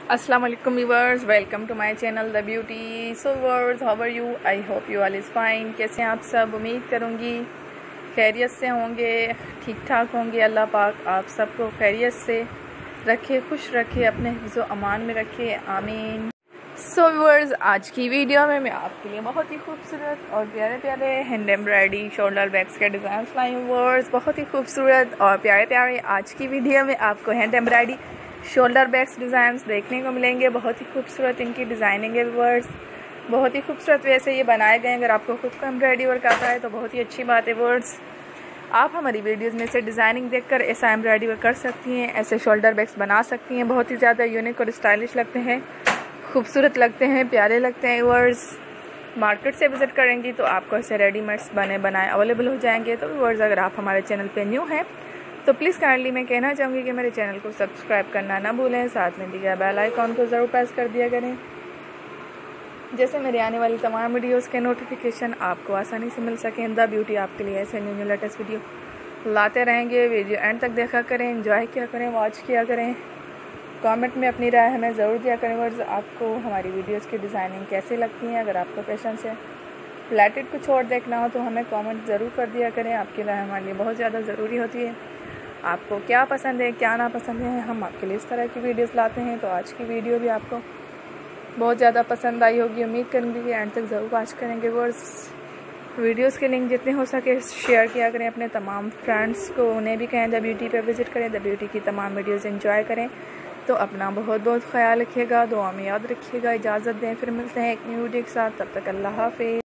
अस्सलाम वालेकुम viewers, welcome to my channel the beauty. So viewers, how are you? I hope you all is fine. कैसे हैं आप सब? उम्मीद करूँगी खैरियत से होंगे, ठीक ठाक होंगे। अल्लाह पाक आप सबको खैरियत से रखे, खुश रखे, अपने हिफ्ज़ व अमान में रखे, आमीन। सो व्यूअर्स, आज की वीडियो में मैं आपके लिए बहुत ही खूबसूरत और प्यारे प्यारे हैंड एम्ब्रॉयडरी शोल्डर बैग्स के डिज़ाइन लाई हूँ। व्यूअर्स, बहुत ही खूबसूरत और प्यारे प्यारे आज की वीडियो में आपको hand embroidery shoulder bags designs देखने को मिलेंगे। बहुत ही खूबसूरत इनकी डिज़ाइनिंग है व्यूअर्स, बहुत ही खूबसूरत वैसे ये बनाए गए हैं। अगर आपको खुद को एम्ब्रॉयडरी वर्क आता है तो बहुत ही अच्छी बात है व्यूअर्स। आप हमारी वीडियोस में से डिज़ाइनिंग देखकर ऐसा एम्ब्रॉयडरी वर्क कर सकती हैं, ऐसे शोल्डर बैग्स बना सकती हैं। बहुत ही ज़्यादा यूनिक और स्टाइलिश लगते हैं, खूबसूरत लगते हैं, प्यारे लगते हैं व्यूअर्स। मार्केट से विज़िट करेंगी तो आपको ऐसे रेडीमेड्स बने बनाए अवेलेबल हो जाएंगे। तो व्यूअर्स, अगर आप हमारे चैनल पे न्यू हैं तो प्लीज़ काइंडली मैं कहना चाहूँगी कि मेरे चैनल को सब्सक्राइब करना ना भूलें, साथ में दिए गए बेल आइकॉन को ज़रूर प्रेस कर दिया करें, जैसे मेरे आने वाली तमाम वीडियोस के नोटिफिकेशन आपको आसानी से मिल सकें। द ब्यूटी आपके लिए ऐसे न्यू लेटेस्ट वीडियो लाते रहेंगे। वीडियो एंड तक देखा करें, एंजॉय किया करें, वॉच किया करें। कमेंट में अपनी राय हमें ज़रूर दिया करें वर्ड्स, आपको हमारी वीडियोस की डिज़ाइनिंग कैसी लगती हैं। अगर आपको पैशन से रिलेटेड कुछ और देखना हो तो हमें कमेंट ज़रूर कर दिया करें। आपकी राय हमारे लिए बहुत ज़्यादा ज़रूरी होती है। आपको क्या पसंद है, क्या ना पसंद है, हम आपके लिए इस तरह की वीडियोस लाते हैं। तो आज की वीडियो भी आपको बहुत ज़्यादा पसंद आई होगी, उम्मीद करूँगी कि एंड तक ज़रूर वॉच करेंगे व्यूअर्स। वीडियोस के लिंक जितने हो सके शेयर किया करें अपने तमाम फ्रेंड्स को, उन्हें भी कहें द ब्यूटी पे विज़िट करें, द ब्यूटी की तमाम वीडियोस एंजॉय करें। तो अपना बहुत बहुत ख्याल रखिएगा, दुआ में याद रखिएगा। इजाज़त दें, फिर मिलते हैं एक न्यू वीडियो के साथ। तब तक अल्लाह हाफ़िज़।